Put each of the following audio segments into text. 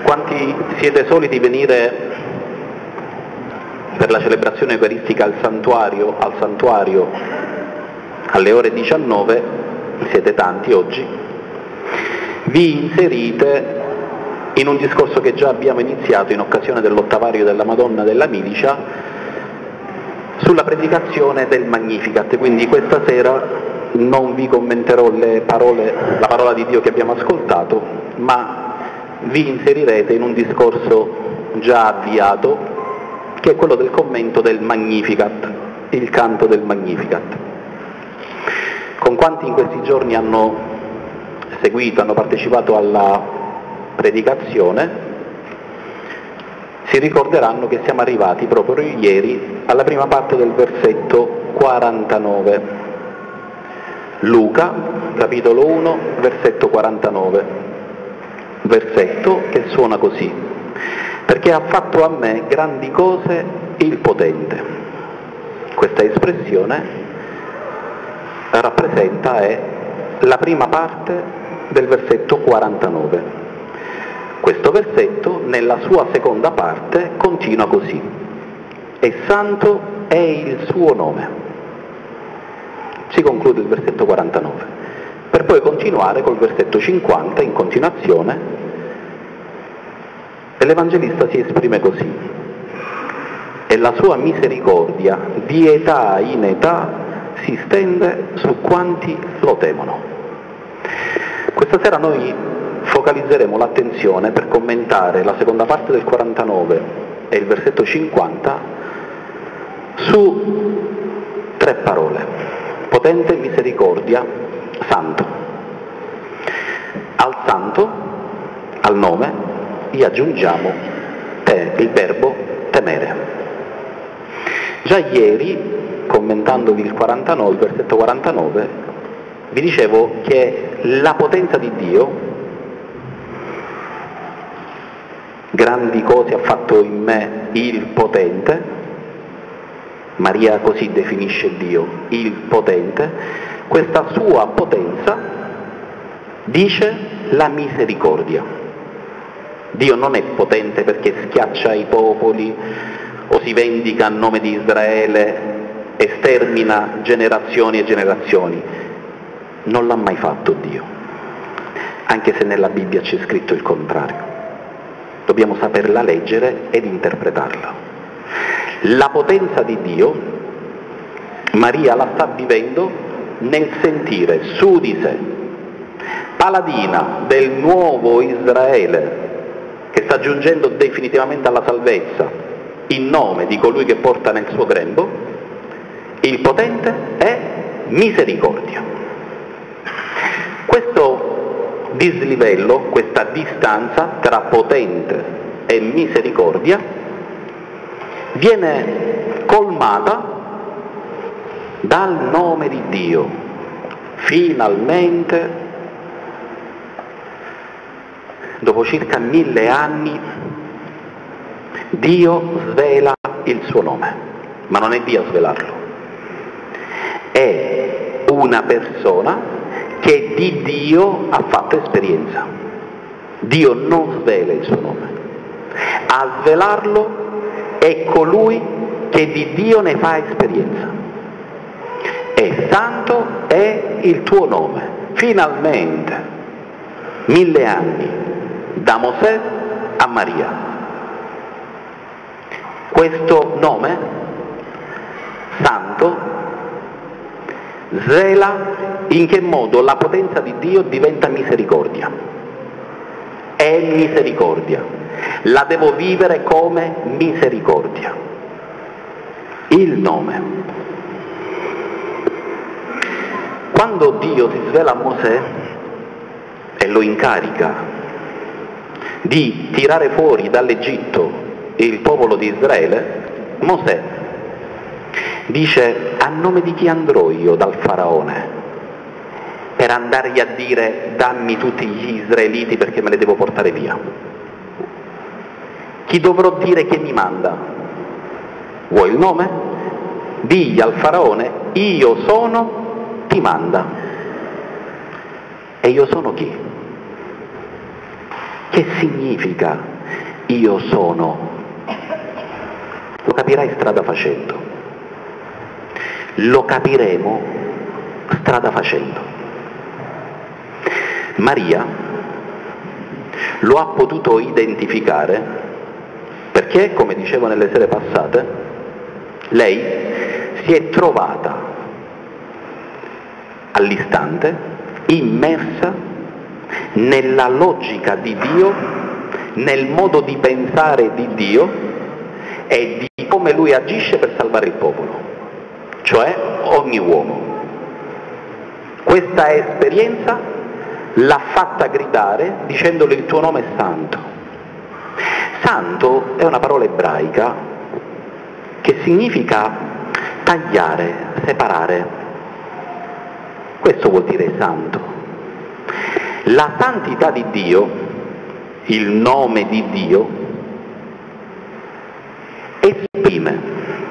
Quanti siete soliti venire per la celebrazione eucaristica al santuario alle ore 19, siete tanti oggi, vi inserite in un discorso che già abbiamo iniziato in occasione dell'ottavario della Madonna della Milicia sulla predicazione del Magnificat, quindi questa sera non vi commenterò la parola di Dio che abbiamo ascoltato, ma vi inserirete in un discorso già avviato, che è quello del commento del Magnificat, il canto del Magnificat. Con quanti in questi giorni hanno partecipato alla predicazione, si ricorderanno che siamo arrivati proprio ieri alla prima parte del versetto 49. Luca, capitolo 1, versetto 49, versetto che suona così: perché ha fatto a me grandi cose il potente. Questa espressione rappresenta la prima parte del versetto 49. Questo versetto, nella sua seconda parte, continua così: e santo è il suo nome. Si conclude il versetto 49, per poi continuare col versetto 50 in continuazione, e l'Evangelista si esprime così: e la sua misericordia di età in età si stende su quanti lo temono. Questa sera noi focalizzeremo l'attenzione per commentare la seconda parte del 49 e il versetto 50 su tre parole: potente, misericordia, santo. Al santo, al nome, gli aggiungiamo il verbo temere. Già ieri, commentandovi il versetto 49, vi dicevo che la potenza di Dio, grandi cose ha fatto in me il potente, Maria così definisce Dio, il potente, questa sua potenza dice la misericordia. Dio non è potente perché schiaccia i popoli o si vendica a nome di Israele e stermina generazioni e generazioni. Non l'ha mai fatto Dio, anche se nella Bibbia c'è scritto il contrario. Dobbiamo saperla leggere ed interpretarla. La potenza di Dio, Maria la sta vivendo nel sentire su di sé, paladina del nuovo Israele che sta giungendo definitivamente alla salvezza in nome di colui che porta nel suo grembo, il potente è misericordia. Questo dislivello, questa distanza tra potente e misericordia viene colmata dal nome di Dio. Finalmente, dopo circa 1000 anni, Dio svela il suo nome, ma non è Dio a svelarlo, è una persona che di Dio ha fatto esperienza. Dio non svela il suo nome, a svelarlo è colui che di Dio ne fa esperienza. E santo è il tuo nome. Finalmente, 1000 anni, da Mosè a Maria. Questo nome, santo, svela in che modo la potenza di Dio diventa misericordia. È misericordia. La devo vivere come misericordia. Il nome. Quando Dio si svela a Mosè e lo incarica di tirare fuori dall'Egitto il popolo di Israele, Mosè dice: a nome di chi andrò io dal faraone per andargli a dire dammi tutti gli israeliti perché me li devo portare via? Chi dovrò dire che mi manda? Vuoi il nome? Digli al faraone: io sono, ti manda. E io sono chi? Che significa io sono. Lo capirai strada facendo. Lo capiremo strada facendo. Maria lo ha potuto identificare perché, come dicevo nelle sere passate, lei si è trovata all'istante immersa nella logica di Dio, nel modo di pensare di Dio e di come Lui agisce per salvare il popolo, cioè ogni uomo. Questa esperienza l'ha fatta gridare dicendole: il tuo nome è santo. Santo è una parola ebraica che significa tagliare, separare. Questo vuol dire santo. La santità di Dio, il nome di Dio, esprime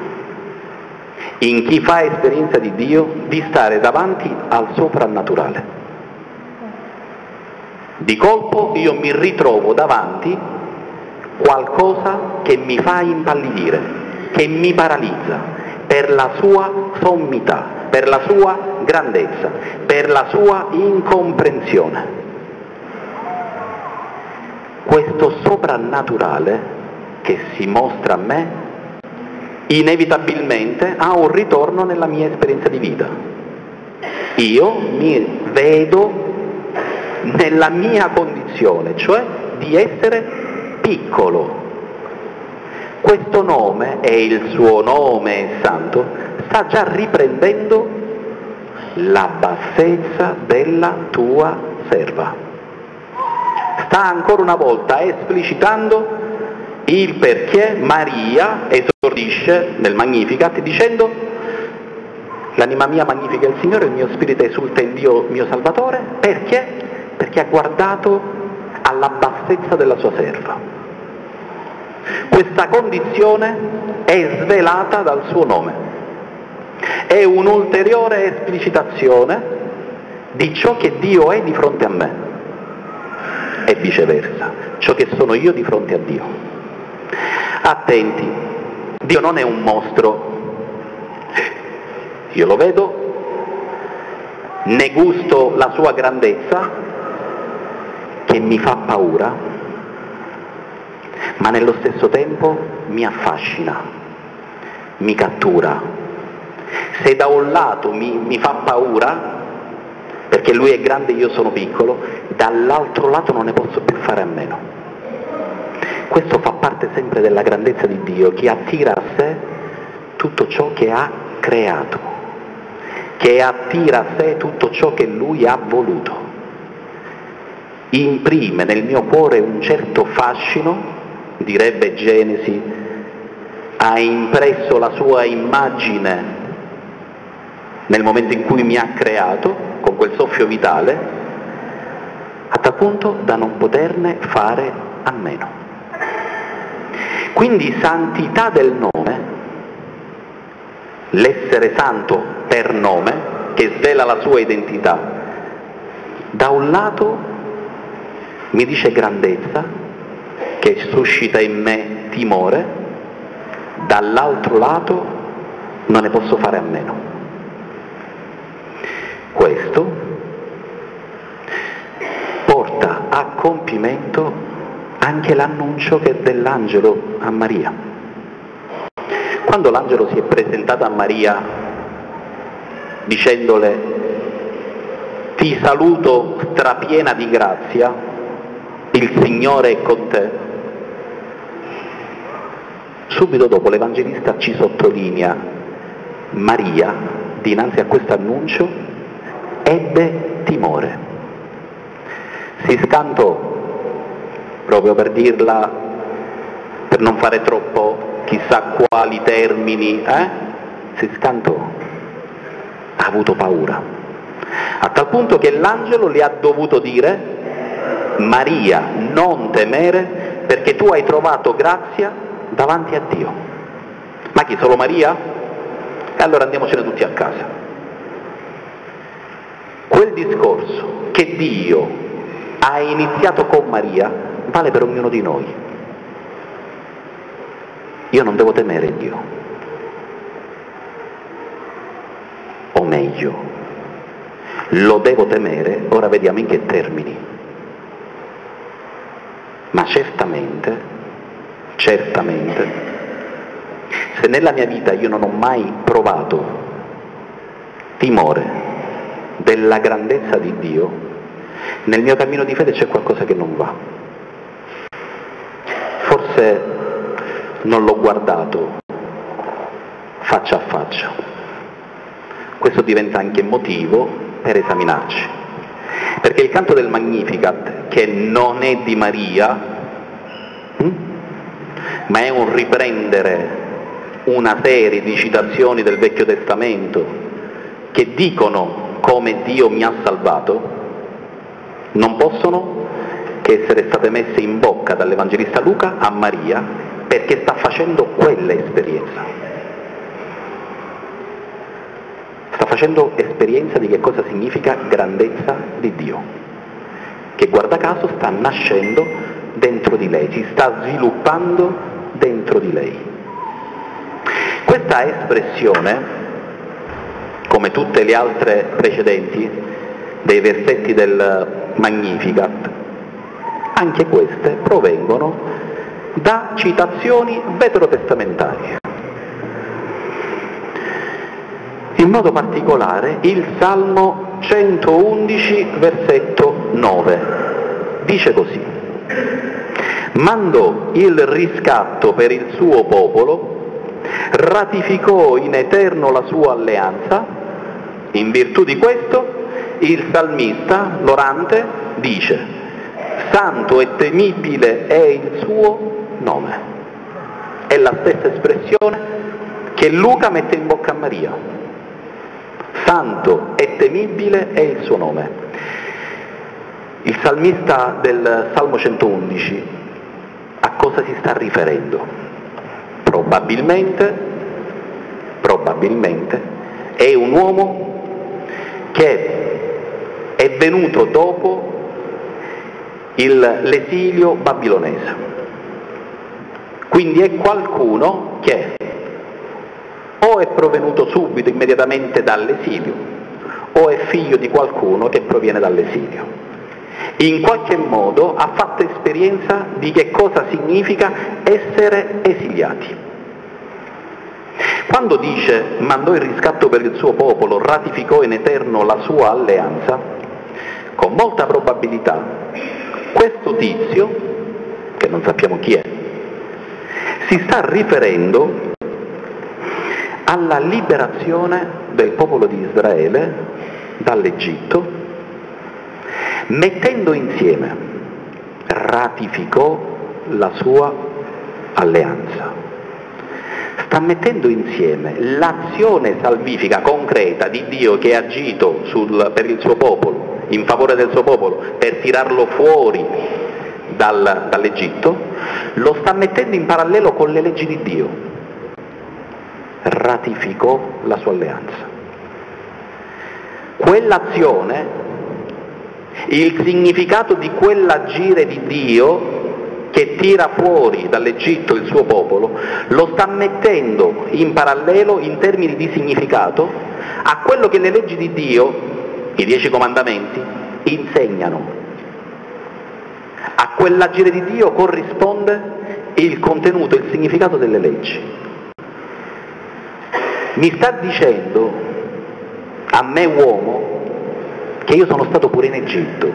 in chi fa esperienza di Dio di stare davanti al soprannaturale. Di colpo io mi ritrovo davanti qualcosa che mi fa impallidire, che mi paralizza per la sua sommità, per la sua grandezza, per la sua incomprensione. Questo soprannaturale che si mostra a me inevitabilmente ha un ritorno nella mia esperienza di vita. Io mi vedo nella mia condizione, cioè di essere piccolo. Questo nome, e il suo nome è santo, sta già riprendendo la bassezza della tua serva. Sta ancora una volta esplicitando il perché Maria esordisce nel Magnificat dicendo: l'anima mia magnifica il Signore, il mio spirito esulta in Dio mio Salvatore. Perché? Perché ha guardato alla bassezza della sua serva. Questa condizione è svelata dal suo nome, è un'ulteriore esplicitazione di ciò che Dio è di fronte a me e viceversa, ciò che sono io di fronte a Dio. Attenti, Dio non è un mostro, io lo vedo, ne gusto la sua grandezza, che mi fa paura, ma nello stesso tempo mi affascina, mi cattura. Se da un lato mi fa paura, perché Lui è grande e io sono piccolo, dall'altro lato non ne posso più fare a meno. Questo fa parte sempre della grandezza di Dio, che attira a sé tutto ciò che ha creato, che attira a sé tutto ciò che Lui ha voluto. Imprime nel mio cuore un certo fascino, direbbe Genesi, ha impresso la sua immagine nel momento in cui mi ha creato, con quel soffio vitale, a tal punto da non poterne fare a meno. Quindi santità del nome, l'essere santo per nome, che svela la sua identità, da un lato mi dice grandezza, che suscita in me timore, dall'altro lato non ne posso fare a meno. Questo porta a compimento anche l'annuncio dell'angelo a Maria. Quando l'angelo si è presentato a Maria dicendole: ti saluto strapiena di grazia, il Signore è con te, subito dopo l'Evangelista ci sottolinea: Maria, dinanzi a questo annuncio, ebbe timore. Si scantò, proprio per dirla, per non fare troppo chissà quali termini, si scantò, ha avuto paura, a tal punto che l'angelo le ha dovuto dire: Maria, non temere, perché tu hai trovato grazia davanti a Dio. Ma chi, solo Maria? E allora andiamocene tutti a casa. Quel discorso che Dio ha iniziato con Maria vale per ognuno di noi. io non devo temere Dio. O meglio, lo devo temere, ora vediamo in che termini. Ma certamente, se nella mia vita io non ho mai provato timore della grandezza di Dio, nel mio cammino di fede c'è qualcosa che non va. Forse non l'ho guardato faccia a faccia. Questo diventa anche motivo per esaminarci. Perché il canto del Magnificat, che non è di Maria, ma è un riprendere una serie di citazioni del Vecchio Testamento che dicono come Dio mi ha salvato, non possono che essere state messe in bocca dall'Evangelista Luca a Maria, perché sta facendo quella esperienza. Sta facendo esperienza di che cosa significa grandezza di Dio, che guarda caso sta nascendo dentro di lei, si sta sviluppando dentro di lei. Questa espressione, come tutte le altre precedenti dei versetti del Magnificat, anche queste provengono da citazioni veterotestamentarie. In modo particolare il Salmo 111, versetto 9, dice così: mandò il riscatto per il suo popolo, ratificò in eterno la sua alleanza. In virtù di questo il salmista, l'orante, dice: santo e temibile è il suo nome. È la stessa espressione che Luca mette in bocca a Maria. Santo e temibile è il suo nome. Il salmista del Salmo 111 a cosa si sta riferendo? Probabilmente è un uomo che è venuto dopo l'esilio babilonese. Quindi è qualcuno che o è provenuto subito, immediatamente dall'esilio, o è figlio di qualcuno che proviene dall'esilio. In qualche modo ha fatto esperienza di che cosa significa essere esiliati. Quando dice mandò il riscatto per il suo popolo, ratificò in eterno la sua alleanza, con molta probabilità questo tizio, che non sappiamo chi è, si sta riferendo alla liberazione del popolo di Israele dall'Egitto, mettendo insieme, ratificò la sua alleanza. Sta mettendo insieme l'azione salvifica concreta di Dio che ha agito per il suo popolo, in favore del suo popolo, per tirarlo fuori dall'Egitto, lo sta mettendo in parallelo con le leggi di Dio. Ratificò la sua alleanza. Quell'azione, il significato di quell'agire di Dio che tira fuori dall'Egitto il suo popolo, lo sta mettendo in parallelo, in termini di significato, a quello che le leggi di Dio, i 10 comandamenti, insegnano. A quell'agire di Dio corrisponde il contenuto, il significato delle leggi. Mi sta dicendo, a me uomo, che io sono stato pure in Egitto,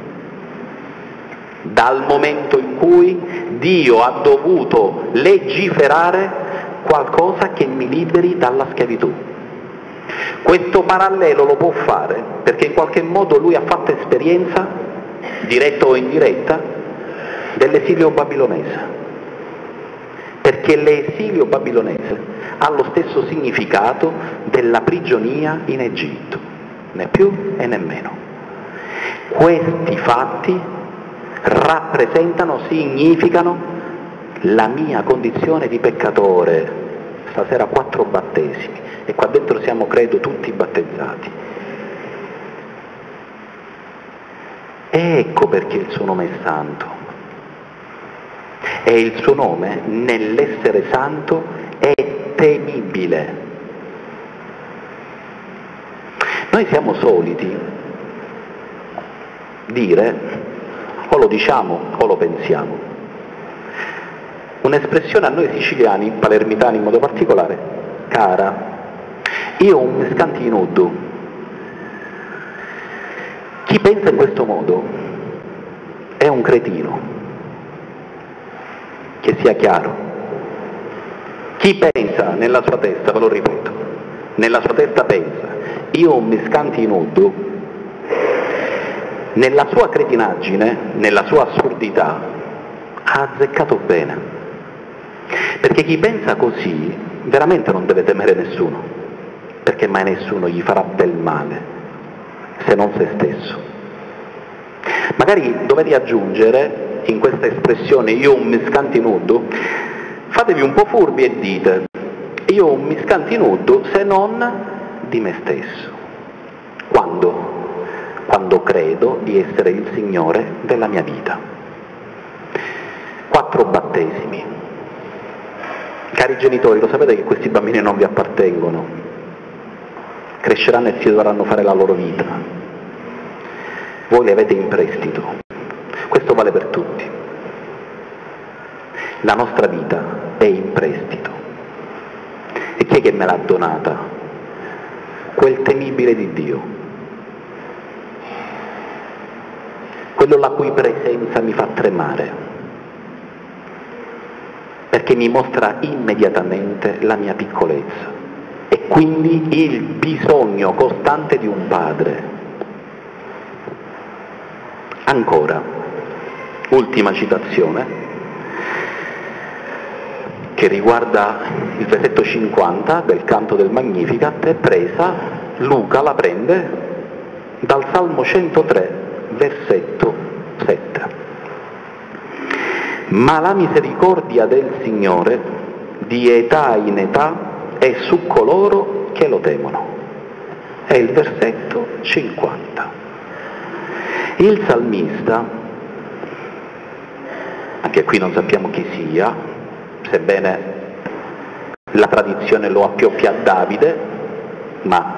dal momento in cui Dio ha dovuto legiferare qualcosa che mi liberi dalla schiavitù. Questo parallelo lo può fare perché in qualche modo lui ha fatto esperienza, diretta o indiretta, dell'esilio babilonese. Perché l'esilio babilonese ha lo stesso significato della prigionia in Egitto, né più e né meno. Questi fatti rappresentano, significano la mia condizione di peccatore. Stasera 4 battesimi e qua dentro siamo, credo, tutti battezzati. Ecco perché il suo nome è santo. e il suo nome nell'essere santo è temibile. Noi siamo soliti dire, o lo diciamo o lo pensiamo, un'espressione a noi siciliani, palermitani in modo particolare, cara: io un miscanti nudo. Chi pensa in questo modo è un cretino, che sia chiaro. Chi pensa nella sua testa, ve lo ripeto, nella sua testa pensa, io un miscanti nudo, nella sua cretinaggine, nella sua assurdità, ha azzeccato bene. Perché chi pensa così veramente non deve temere nessuno, perché mai nessuno gli farà del male, se non se stesso. Magari dovete aggiungere in questa espressione io un miscanti nudo, fatevi un po' furbi e dite io un miscanti nudo se non di me stesso. Quando? Quando credo di essere il Signore della mia vita. 4 battesimi. Cari genitori, lo sapete che questi bambini non vi appartengono, cresceranno e si dovranno fare la loro vita. Voi li avete in prestito. Questo vale per tutti. La nostra vita è in prestito. E chi è che me l'ha donata? Quel temibile di Dio. Quello la cui presenza mi fa tremare, perché mi mostra immediatamente la mia piccolezza e quindi il bisogno costante di un padre. Ancora, ultima citazione, che riguarda il versetto 50 del canto del Magnificat, è presa, Luca la prende dal Salmo 103, versetto 7. Ma la misericordia del Signore di età in età è su coloro che lo temono. È il versetto 50. Il salmista, anche qui non sappiamo chi sia, sebbene la tradizione lo appioppi a Davide, ma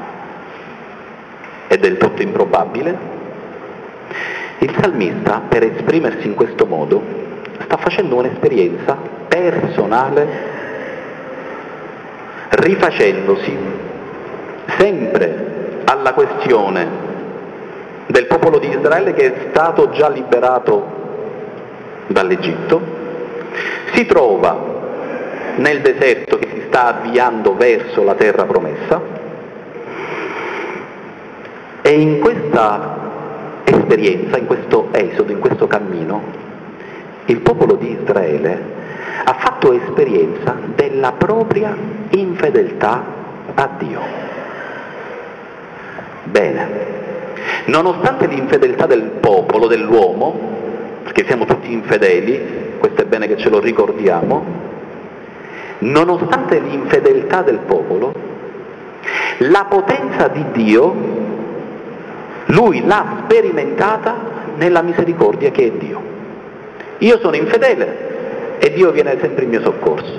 è del tutto improbabile. Il salmista, per esprimersi in questo modo, sta facendo un'esperienza personale, rifacendosi sempre alla questione del popolo di Israele che è stato già liberato dall'Egitto, si trova nel deserto che si sta avviando verso la terra promessa e in questa esperienza, in questo esodo, in questo cammino, il popolo di Israele ha fatto esperienza della propria infedeltà a Dio. Bene, nonostante l'infedeltà del popolo, dell'uomo, perché siamo tutti infedeli, questo è bene che ce lo ricordiamo, nonostante l'infedeltà del popolo, la potenza di Dio lui l'ha sperimentata nella misericordia che è Dio. Io sono infedele e Dio viene sempre in mio soccorso.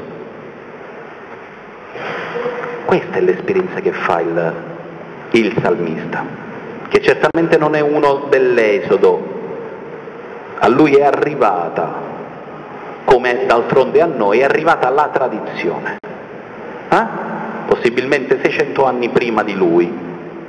Questa è l'esperienza che fa il salmista, che certamente non è uno dell'Esodo. A lui è arrivata, come d'altronde a noi, è arrivata la tradizione. Possibilmente 600 anni prima di lui.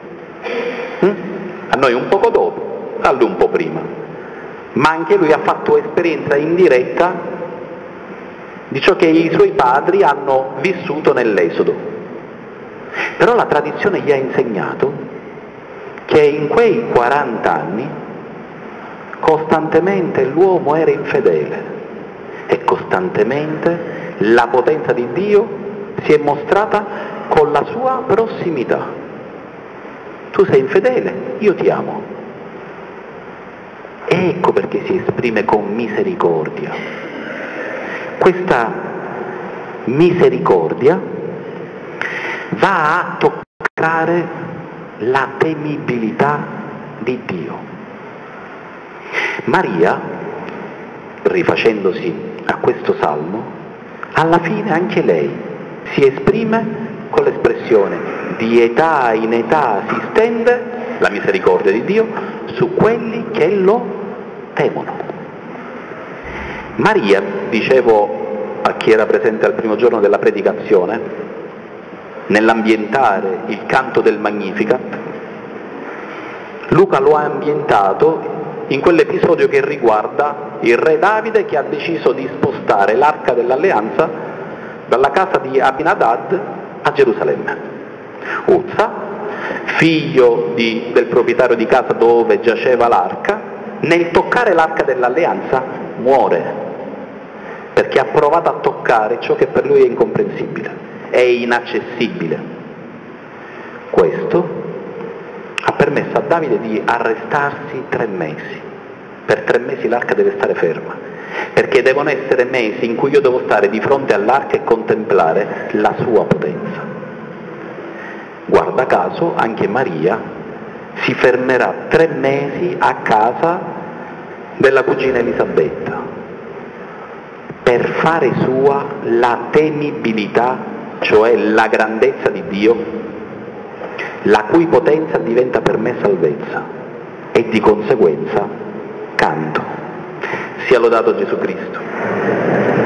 A noi un poco dopo, a lui un po' prima, ma anche lui ha fatto esperienza indiretta di ciò che i suoi padri hanno vissuto nell'Esodo. Però la tradizione gli ha insegnato che in quei 40 anni costantemente l'uomo era infedele e costantemente la potenza di Dio si è mostrata con la sua prossimità. Tu sei infedele, io ti amo. Ecco perché si esprime con misericordia. Questa misericordia va a toccare la temibilità di Dio. Maria, rifacendosi a questo salmo, alla fine anche lei si esprime con l'espressione di età in età si stende la misericordia di Dio su quelli che lo temono. Maria, dicevo a chi era presente al primo giorno della predicazione, nell'ambientare il canto del Magnificat, Luca lo ha ambientato in quell'episodio che riguarda il re Davide che ha deciso di spostare l'arca dell'alleanza dalla casa di Abinadad a Gerusalemme. Uzza, figlio del proprietario di casa dove giaceva l'arca, nel toccare l'arca dell'alleanza muore, perché ha provato a toccare ciò che per lui è incomprensibile, è inaccessibile. Questo ha permesso a Davide di arrestarsi 3 mesi. Per 3 mesi l'arca deve stare ferma, perché devono essere mesi in cui io devo stare di fronte all'arca e contemplare la sua potenza. Guarda caso, anche Maria si fermerà 3 mesi a casa della cugina Elisabetta per fare sua la temibilità, cioè la grandezza di Dio, la cui potenza diventa per me salvezza e di conseguenza canto. Sia lodato Gesù Cristo.